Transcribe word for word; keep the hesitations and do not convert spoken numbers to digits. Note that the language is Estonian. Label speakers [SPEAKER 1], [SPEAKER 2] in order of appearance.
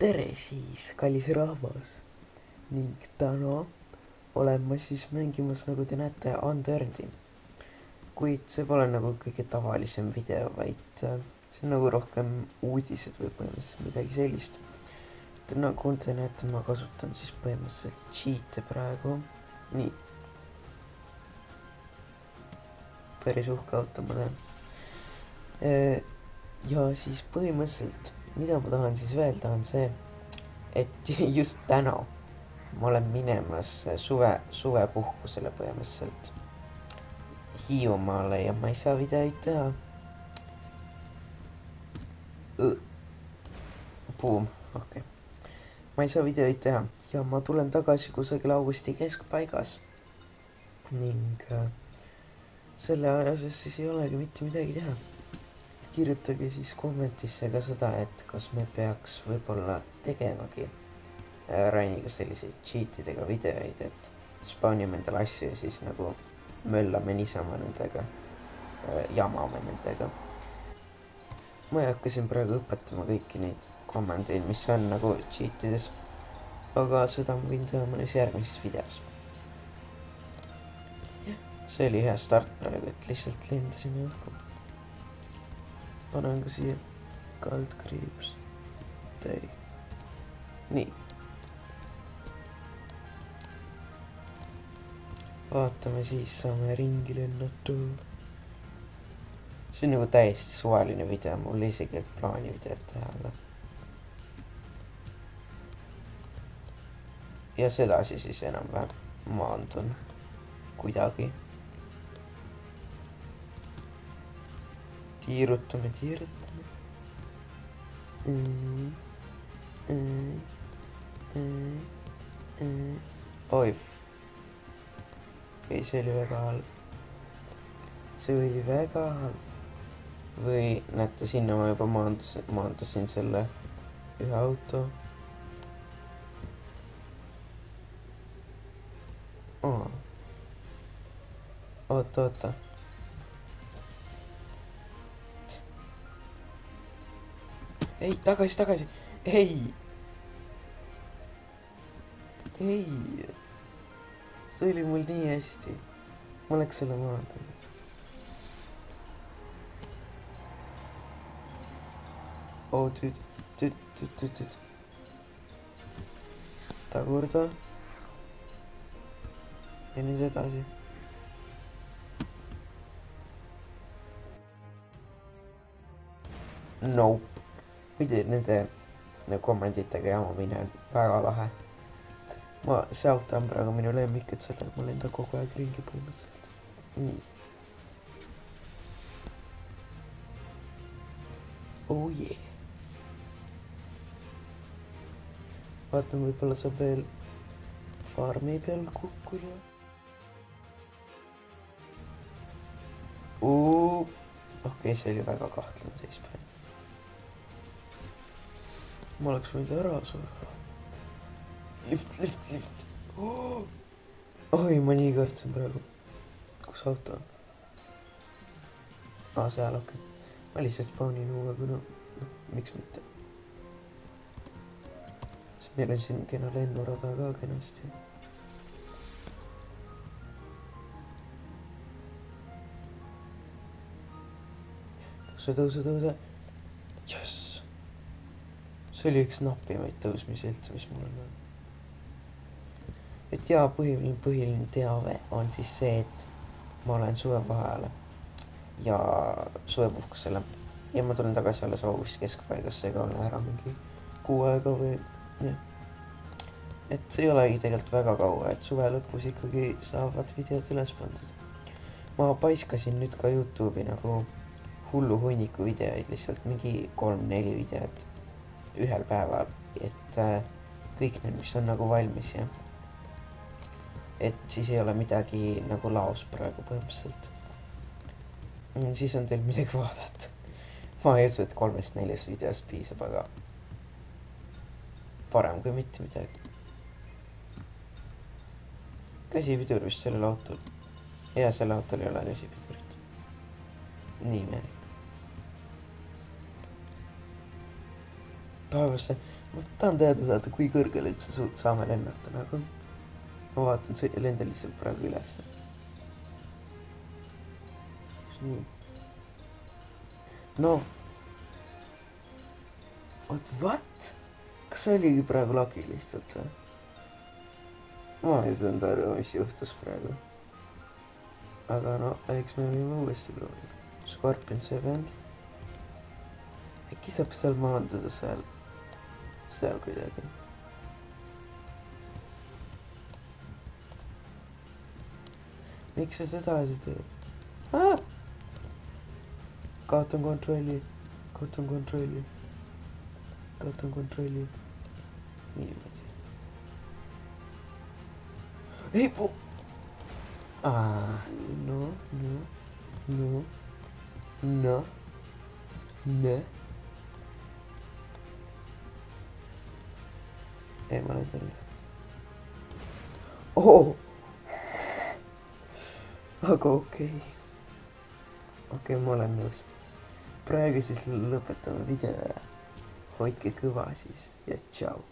[SPEAKER 1] tere siis, kallis rahvas ning täna olen ma siis mängimas, nagu te näete, Unturned'i. Kuid see pole nagu kõige tavalisem video, vaid see on nagu rohkem uudised või põhimõtteliselt midagi sellist. Nagu te näete, ma kasutan siis põhimõtteliselt cheat'e praegu. Nii. Päris uhke auto, ma tean. Ja siis põhimõtteliselt mida ma tahan siis öelda on see, et just täna ma olen minemas suve, suvepuhkusele põhimõtteliselt Hiiumaale ja ma ei saa videoid teha. Boom, okei okay. Ma ei saa videoid teha ja ma tulen tagasi kusagil augusti keskpaigas ning äh, selle ajases siis ei olegi mitte midagi teha. Kirjutage siis kommentisse ka seda, et kas me peaks võib-olla tegevagi Rainiga selliseid cheatidega videoid, et spawnime endale asju ja siis nagu möllame niisama nendega, jamame nendega. Ma ei hakka siin praegu õpetama kõiki neid komandeid, mis on nagu cheatides, aga seda ma võin teha mõnes järgmises videos. See oli hea start praegu, et lihtsalt lendasime õhku. Panen ka siia kaldkriips täi. Nii. Vaatame siis, saame ringi lennata. See on nagu täiesti suvaline video, mul isegi ei plaani videot teha, aga ja sedasi siis enam-vähem maandun kuidagi. Tiirutame, tiirutame. Mm, mm, mm, mm. Oif. Okei, okay, see oli väga halb. See oli väga halb. Või näete, sinna ma juba maandasin, maandasin selle ühe auto. Oh. Oota, oota. Ei, tagasi, tagasi. Ei. Ei. See oli mul nii hästi. Ma läks selle maandanud. Oh, tüüd, tüüd, tüüd, tüüd, tüüd. Tagurda. Ja nüüd edasi. Nope. Muidu nende komanditega jamamine on väga lahe. Ma, see auto on praegu minu lemmik, et selle ma lendan kogu aeg ringi põhimõtteliselt. Nii. Oh yeah. Vaatame, võib-olla saab veel farmi peal kukkuda. Okei, okay, see oli väga kahtlane seis praegu. Ma oleks võinud ära surra. Lift, lift, lift. Oh! Oi, ma nii kõrtsen praegu. Kus auto on? Aa, seal, okei. Okay. Ma lihtsalt spawnin uue, kuna no, miks mitte. Meil on siin kena lennurada ka kenasti. Tõuse, tõuse, tõuse. Yes! See oli üks napimaid tõusmisi üldse, mis mul on. Et ja põhiline, põhiline teave on siis see, et ma olen suvevaheajale ja suvepuhkusele ja ma tulen tagasi alles augusti keskpaigas, seega olen ära mingi kuu aega või jah. Et see ei olegi tegelikult väga kaua, et suve lõpus ikkagi saavad videod üles pandud. Ma paiskasin nüüd ka YouTube'i nagu hullu hunniku videoid, lihtsalt mingi kolm-neli videot ühel päeval, et äh, kõik need, mis on nagu valmis ja et siis ei ole midagi nagu laos praegu põhimõtteliselt. Siis on teil midagi vaadata. Ma ei usu, et kolmest neljast videost piisab, aga parem kui mitte midagi. Käsipidur vist sellel autol. Ja selle autol ei ole käsipidurit. Nii meelik. taevasse. ma tahan teada saada, kui kõrgele üldse su saame lennata, nagu ma vaatan, see lendab lihtsalt praegu ülesse. nii. no. oot, what? Kas see oligi praegu lagi lihtsalt või? Ma ei saanud aru, mis juhtus praegu. Aga no, eks me võime uuesti proovida. Scorpion seven. Äkki saab seal maanduda seal. Seal kuidagi. Miks sa seda asi teed? Ah! Kaotan kontrolli. Kaotan kontrolli. Kaotan kontrolli. Niimoodi. Ei puu! Ah, no, no, no, no, no. Ei, ma olen terve. Oh! Aga okei. Okei, ma olen nõus. Praegu siis lõpetame video. Hoidke kõva siis ja tšau.